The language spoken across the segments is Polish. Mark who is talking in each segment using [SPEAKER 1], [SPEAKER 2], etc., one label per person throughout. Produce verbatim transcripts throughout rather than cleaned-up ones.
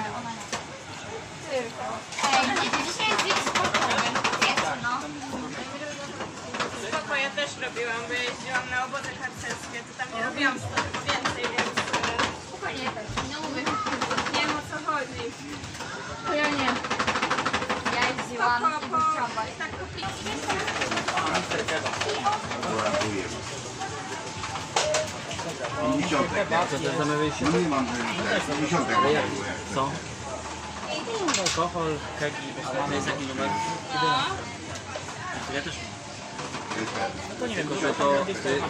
[SPEAKER 1] ona nie. Tylko. Ej, dzisiaj jest dzień sportowy, no to wiecie, no.
[SPEAKER 2] Spoko, ja też robiłam, bo jeździłam na obozy harcerskie, to tam nie robiłam tylko więcej, więc
[SPEAKER 1] Spokojnie też. No mówię.
[SPEAKER 2] nie wiem o co chodzi.
[SPEAKER 1] To ja nie. Ja jeździłam
[SPEAKER 2] Spoko,
[SPEAKER 1] i
[SPEAKER 2] bo
[SPEAKER 1] wyciągać.
[SPEAKER 2] i tak kupić.
[SPEAKER 3] Co też zamawialiście?
[SPEAKER 4] No nie mam, że dziesiątek.
[SPEAKER 3] Co? Alkohol, kegi, to jest jaki numer? Ja też mam. To nie wiem, to... to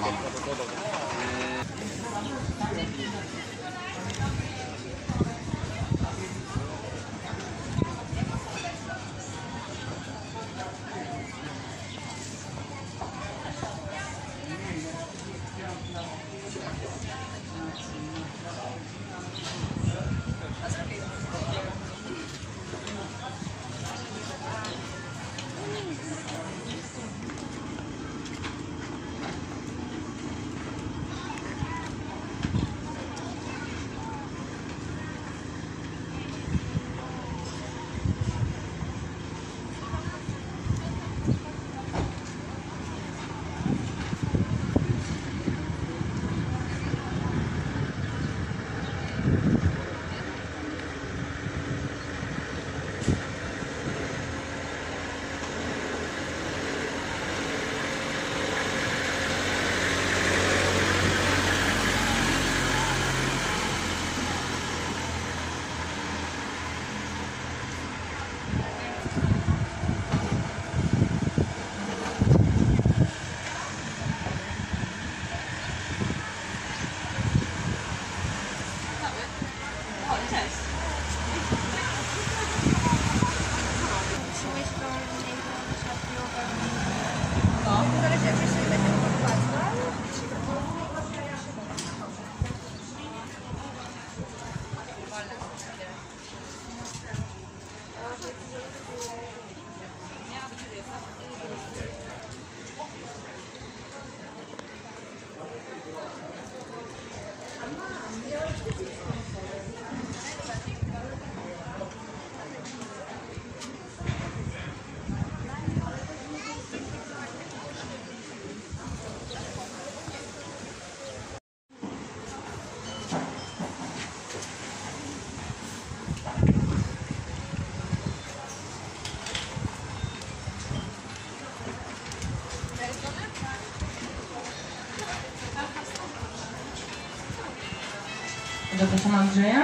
[SPEAKER 5] Zapraszam Andrzeja.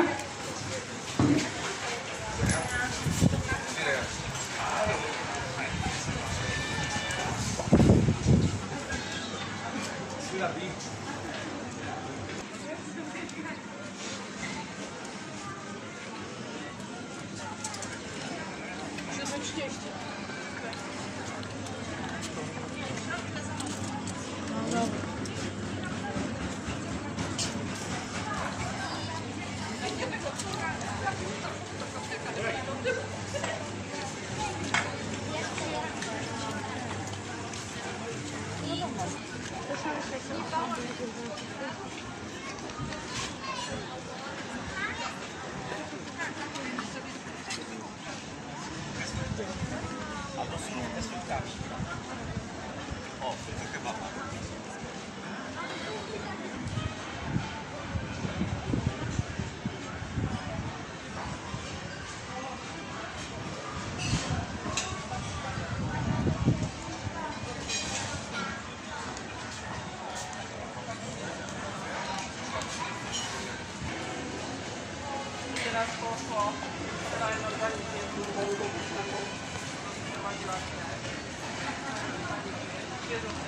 [SPEAKER 2] Teraz poszło realne organizm.